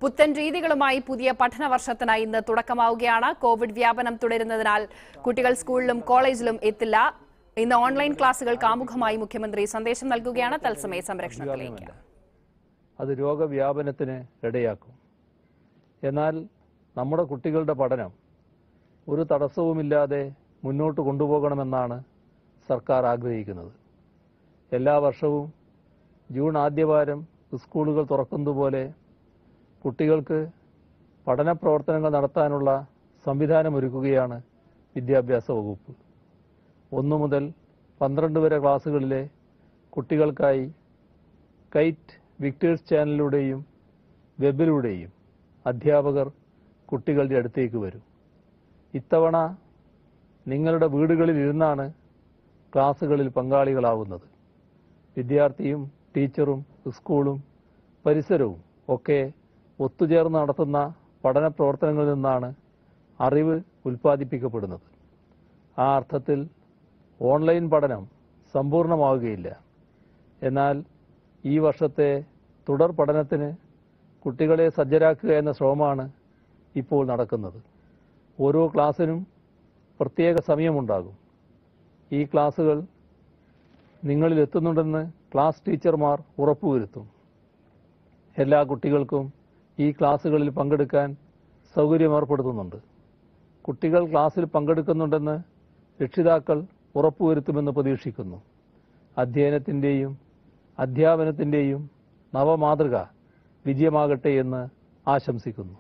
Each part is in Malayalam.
പുത്തൻ രീതികളുമായി പുതിയ പഠന വർഷത്തിനായി ഇന്ന് തുടക്കമാവുകയാണ്. കോവിഡ് വ്യാപനം തുടരുന്നതിനാൽ കുട്ടികൾ സ്കൂളിലും കോളേജിലും എത്തില്ല. ഇന്ന് ഓൺലൈൻ ക്ലാസുകൾക്ക് ആമുഖമായി മുഖ്യമന്ത്രി സന്ദേശം നൽകുകയാണ്. തത്സമയ സംരക്ഷണത്തിലേക്ക് അത് രോഗവ്യാപനത്തിന് ഇടയാക്കും. എന്നാൽ നമ്മുടെ കുട്ടികളുടെ പഠനം ഒരു തടസ്സവുമില്ലാതെ മുന്നോട്ട് കൊണ്ടുപോകണമെന്നാണ് സർക്കാർ ആഗ്രഹിക്കുന്നത്. എല്ലാ വർഷവും ജൂൺ ആദ്യവാരം സ്കൂളുകൾ തുറക്കുന്നതുപോലെ കുട്ടികൾക്ക് പഠന പ്രവർത്തനങ്ങൾ നടത്താനുള്ള സംവിധാനമൊരുക്കുകയാണ് വിദ്യാഭ്യാസ വകുപ്പ്. 1 മുതൽ 12 വരെ ക്ലാസ്സുകളിലെ കുട്ടികൾക്കായി കൈറ്റ് വിക്ടേഴ്സ് ചാനലിലൂടെയും വെബിലൂടെയും അധ്യാപകർ കുട്ടികളുടെ അടുത്തേക്ക് വരും. ഇത്തവണ നിങ്ങളുടെ വീടുകളിൽ ഇരുന്നാണ് ക്ലാസ്സുകളിൽ പങ്കാളികളാവുന്നത്. വിദ്യാർത്ഥിയും ടീച്ചറും സ്കൂളും പരിസരവും ഒക്കെ ഒത്തുചേർന്ന് നടത്തുന്ന പഠന പ്രവർത്തനങ്ങളിൽ നിന്നാണ് അറിവ് ഉൽപ്പാദിപ്പിക്കപ്പെടുന്നത്. ആ അർത്ഥത്തിൽ ഓൺലൈൻ പഠനം സമ്പൂർണ്ണമാവുകയില്ല. എന്നാൽ ഈ വർഷത്തെ തുടർ പഠനത്തിന് കുട്ടികളെ സജ്ജരാക്കുക എന്ന ശ്രമമാണ് ഇപ്പോൾ നടക്കുന്നത്. ഓരോ ക്ലാസ്സിനും പ്രത്യേക സമയമുണ്ടാകും. ഈ ക്ലാസ്സുകൾ നിങ്ങളിൽ എത്തുന്നുണ്ടെന്ന് ക്ലാസ് ടീച്ചർമാർ ഉറപ്പുവരുത്തും. എല്ലാ കുട്ടികൾക്കും ഈ ക്ലാസ്സുകളിൽ പങ്കെടുക്കാൻ സൗകര്യം ഏർപ്പെടുത്തുന്നുണ്ട്. കുട്ടികൾ ക്ലാസ്സിൽ പങ്കെടുക്കുന്നുണ്ടെന്ന് രക്ഷിതാക്കൾ ഉറപ്പുവരുത്തുമെന്ന് പ്രതീക്ഷിക്കുന്നു. അധ്യയനത്തിൻ്റെയും അധ്യാപനത്തിൻ്റെയും നവമാതൃക വിജയമാകട്ടെ എന്ന് ആശംസിക്കുന്നു.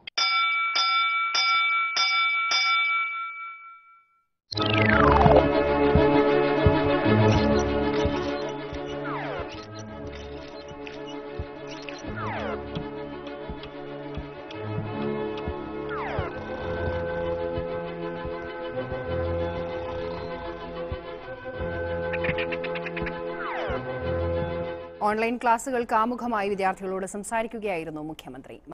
ഓൺലൈൻ ക്ലാസുകൾക്ക് ആമുഖമായി വിദ്യാർത്ഥികളോട് സംസാരിക്കുകയായിരുന്നു മുഖ്യമന്ത്രി.